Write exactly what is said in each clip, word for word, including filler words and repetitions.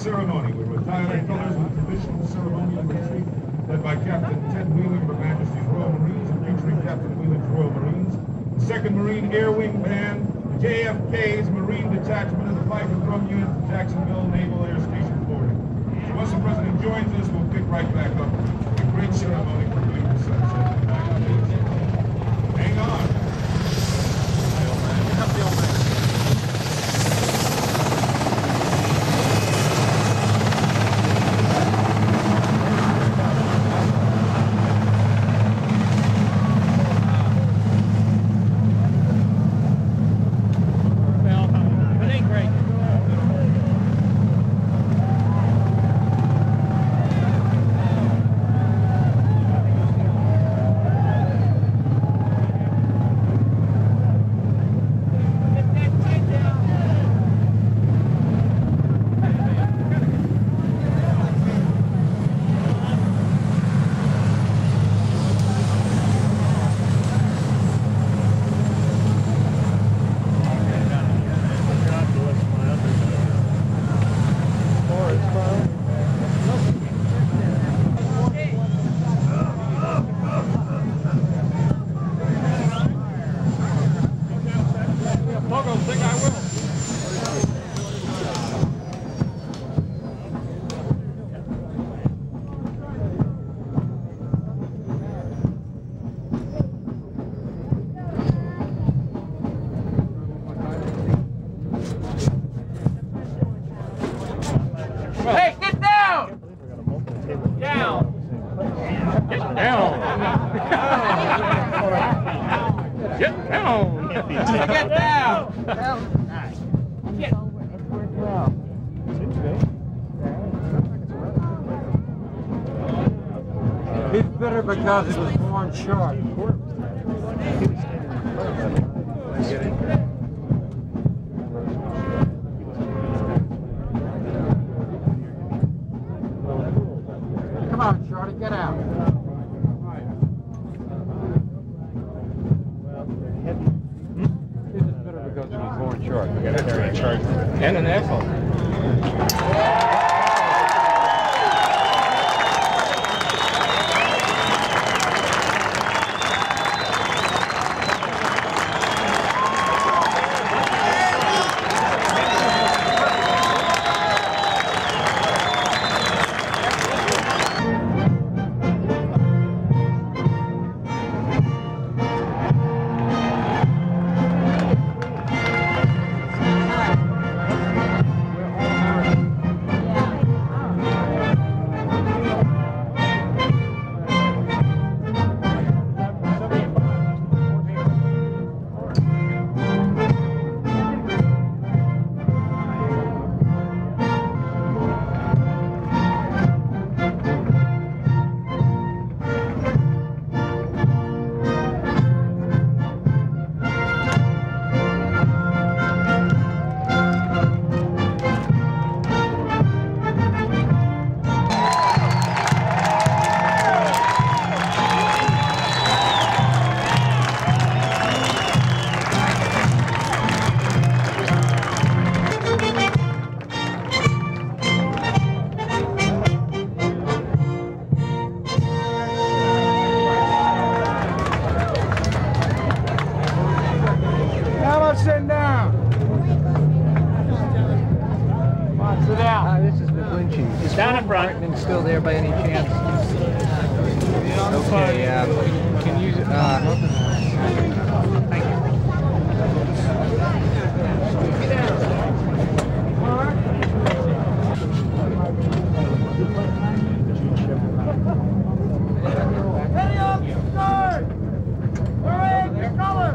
ceremony. We're retiring colors with traditional ceremonial retreat led by Captain Ted Wheeling of Her Majesty's Royal Marines and featuring Captain Wheeling's Royal Marines, the second Marine Air Wing Band, the J F K's Marine Detachment, and the Piper Drum Unit from Jacksonville Naval Air Station, Florida. So once the President joins us, we'll pick right back up. A great ceremony for doing the sunset. Hang on. Hey, get down! Down! Get down! Get down! Get down! Get. He's bitter because he was born short. Come on, Shorty, get out. He's just bitter because he was born short. We gotta carry a charge. And an asshole. Sit down. Come on, sit down. Uh, this is McGlinchey. Is Down in front. Martin still there by any chance? Okay, uh, can you, uh, thank you. Ready up, start! Parade, your colors!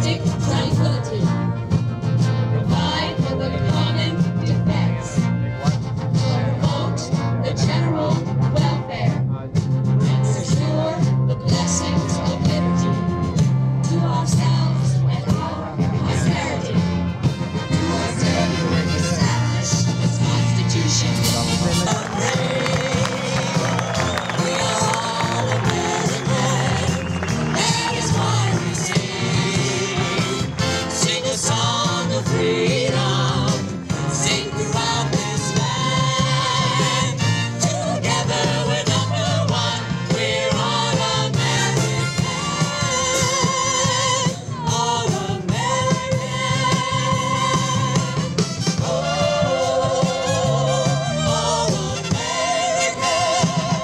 basic tranquility. Provide for the common defense. Promote the general welfare. And secure the blessings of liberty to ourselves and our posterity. To observe and establish this Constitution. We are all Americans. That is why we sing. Sing a song of freedom. Sing throughout this land. Together we're number one. We're all American. All American. Oh, all American.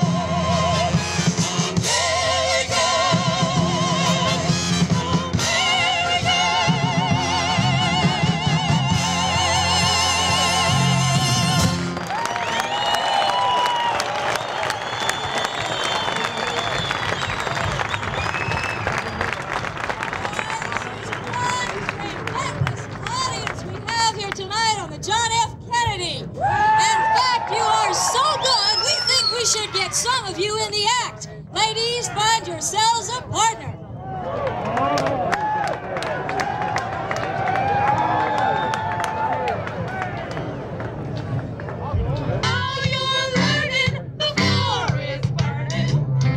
Audience we have here tonight on the John F. Kennedy. In fact, you are so good, we think we should get some of you in the act. Ladies, find yourselves a partner. Now you're learning, the floor is burning.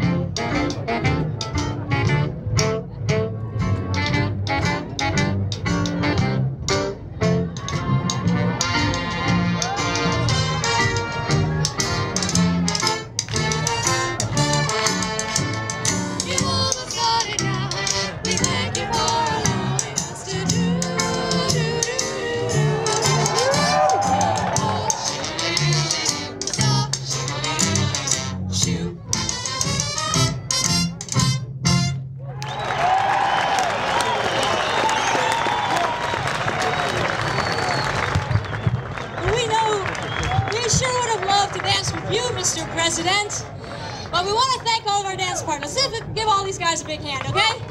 You all have started now. We thank you for allowing us to do, do, do, do. Stop, shoot. We know, we sure would have loved to dance with you, Mister President. But we want to thank all of our dance partners. Let's give- give all these guys a big hand, okay?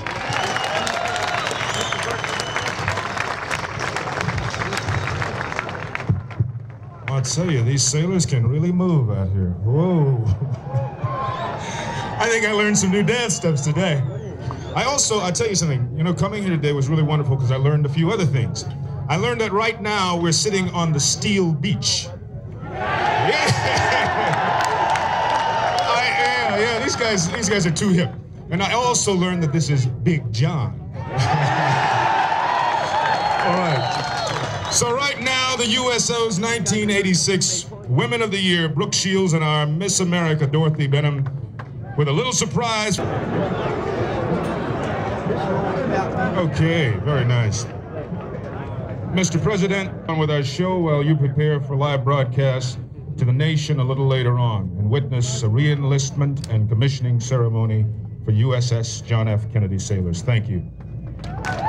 I'll tell you, these sailors can really move out here. Whoa. I think I learned some new dance steps today. I also, I'll tell you something, you know, coming here today was really wonderful because I learned a few other things. I learned that right now we're sitting on the steel beach. Yeah. I, yeah, yeah, these guys, these guys are too hip. And I also learned that this is Big John. All right. So right now, the U S O's nineteen eighty-six Women of the Year, Brooke Shields, and our Miss America, Dorothy Benham, with a little surprise. Okay, very nice. Mister President, on with our show while you prepare for live broadcast to the nation a little later on and witness a re-enlistment and commissioning ceremony for U S S John F. Kennedy sailors. Thank you.